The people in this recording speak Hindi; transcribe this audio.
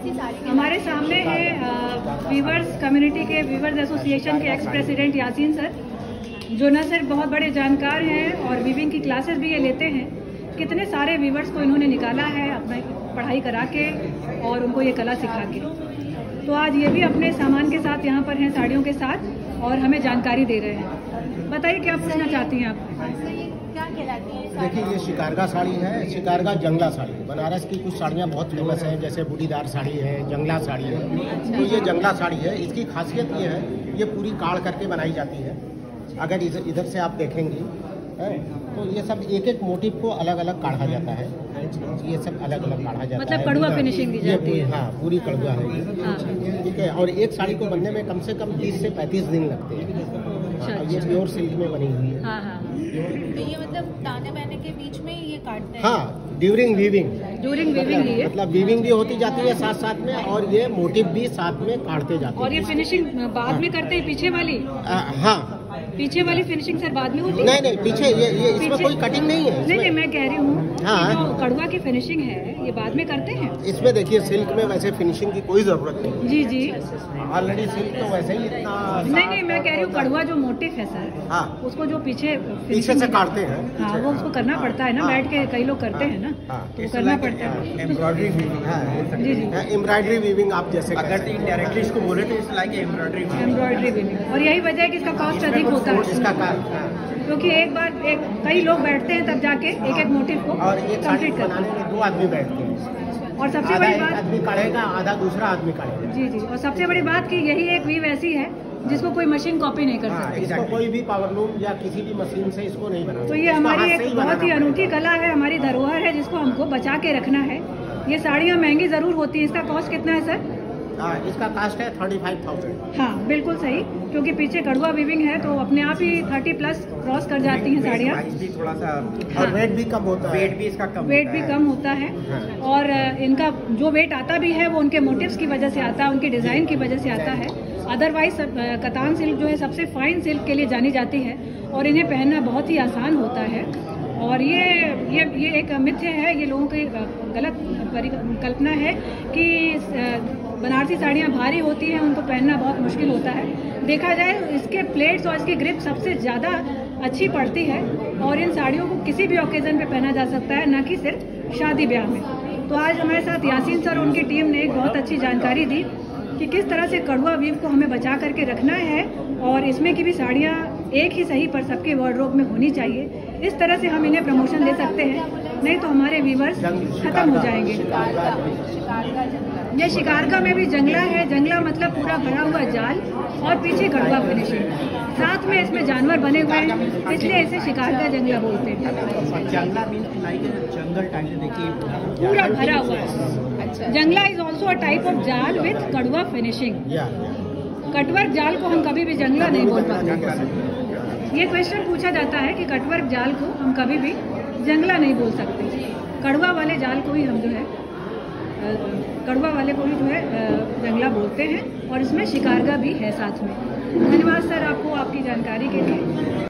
सी साड़ी हमारे सामने है वीवर्स कम्युनिटी के वीवर्स एसोसिएशन के एक्स प्रेसिडेंट यासीन सर, जो न सिर्फ बहुत बड़े जानकार हैं और वीविंग की क्लासेस भी ये लेते हैं। कितने सारे वीवर्स को इन्होंने निकाला है अपना पढ़ाई करा के और उनको ये कला सिखा के। तो आज ये भी अपने सामान के साथ यहाँ पर हैं, साड़ियों के साथ, और हमें जानकारी दे रहे हैं। बताइए क्या पूछना चाहती हैं आप? क्या कहलाती है? देखिए, ये शिकारगा साड़ी है, शिकारगा जंगला साड़ी। बनारस की कुछ साड़ियाँ बहुत फेमस हैं, जैसे बूटीदार साड़ी है, जंगला साड़ी है। तो ये जंगला साड़ी है। इसकी खासियत ये है, ये पूरी काढ़ करके बनाई जाती है। अगर इधर से आप देखेंगी तो ये सब एक एक मोटिव को अलग अलग काढ़ा जाता है। ये सब अलग अलग काढ़ा जाता है, मतलब कड़वा फिनिशिंग दी जाती है। हाँ, पूरी कड़वा है। ठीक है। और एक साड़ी को बनने में कम से कम 30 से 35 दिन लगते हैं। ये प्योर सिल्क में बनी हुई है। तो ये मतलब दाने बहने के बीच में ये काटते हैं? हाँ, ड्यूरिंग वीविंग मतलब वीविंग भी होती जाती है साथ साथ में, और ये मोटिव भी साथ में काटते जाते हैं। और ये फिनिशिंग बाद में करते हैं पीछे वाली? हाँ, पीछे वाली फिनिशिंग सर बाद में होती है? नहीं, पीछे ये इसमें कोई कटिंग नहीं है। नहीं, मैं कह रही हूँ हाँ, जो कड़वा की फिनिशिंग है ये बाद में करते हैं। इसमें देखिए, सिल्क में वैसे फिनिशिंग की कोई जरूरत नहीं। जी ऑलरेडी सिल्क तो वैसे ही इतना। नहीं, मैं कह रही हूँ कड़वा जो मोटिव है सर, हाँ, उसको जो पीछे से काटते हैं। हाँ, वो उसको करना पड़ता है ना। बैठ के कई लोग करते हैं ना, तो करना पड़ता है। Embroidery weaving. जी, एम्ब्रॉयडरी वीविंग आप जैसे अगर डायरेक्टली इसको बोले तो इट्स लाइक एम्ब्रॉयडरी वीविंग। और यही वजह है कि इसका कॉस्ट अधिक होता है, क्योंकि कई लोग बैठते हैं तब जाके एक एक मोटिव को कंप्लीट बनाने में 2 आदमी बैठते हैं। और सबसे बड़ी बात, आदमी काटेगा, आधा दूसरा आदमी काटेगा। जी, और सबसे बड़ी बात कि यही एक वीव ऐसी है जिसको कोई मशीन कॉपी नहीं कर सकती। इसको कोई भी पावरलूम या किसी भी मशीन से इसको नहीं बना। तो ये हमारी एक बहुत ही अनूठी कला है, हमारी धरोहर है, जिसको हमको बचा के रखना है। ये साड़ियाँ महंगी जरूर होती है। इसका कॉस्ट कितना है सर? इसका कास्ट है 35,000। हाँ, बिल्कुल सही, क्योंकि पीछे कड़वा वीविंग है तो अपने आप ही 30+ क्रॉस कर जाती हैं साड़ियाँ। थोड़ा सा और वेट भी कम होता है। वेट भी इसका कम होता है। और इनका जो वेट आता भी है वो उनके मोटिव्स की वजह से आता है, उनके डिजाइन की वजह से आता है। अदरवाइज कतान सिल्क जो है सबसे फाइन सिल्क के लिए जानी जाती है और इन्हें पहनना बहुत ही आसान होता है। और ये एक मिथ्य है, ये लोगों की गलत परिकल्पना है कि बनारसी साड़ियाँ भारी होती हैं, उनको पहनना बहुत मुश्किल होता है। देखा जाए इसके प्लेट्स और इसकी ग्रिप सबसे ज़्यादा अच्छी पड़ती है और इन साड़ियों को किसी भी ओकेजन पे पहना जा सकता है, न कि सिर्फ शादी ब्याह में। तो आज हमारे साथ यासीन सर और उनकी टीम ने एक बहुत अच्छी जानकारी दी कि किस तरह से कड़वा वीव को हमें बचा करके रखना है और इसमें की भी साड़ियाँ एक ही सही पर सबके वार्डरोब में होनी चाहिए। इस तरह से हम इन्हें प्रमोशन दे सकते हैं, नहीं तो हमारे वीवर्स खत्म हो जाएंगे। ये शिकारगा में भी जंगला है। जंगला मतलब पूरा भरा हुआ जाल और पीछे कड़वा फिनिशिंग, साथ में इसमें जानवर बने हुए हैं, इसलिए इसे शिकारगा जंगला बोलते हैं। जंगला मीन्स लाइक जंगल टाइप, देखिए पूरा भरा हुआ है। Jangla is also a type of jaal with kadwa finishing. Cutwork जाल को हम कभी भी जंगला नहीं बोल पाते। ये क्वेश्चन पूछा जाता है कि कटवर्क जाल को हम कभी भी जंगला नहीं बोल सकते। कड़वा वाले जाल को ही हम जो है जंगला बोलते हैं और इसमें शिकारगा भी है साथ में। धन्यवाद सर आपको आपकी जानकारी के लिए।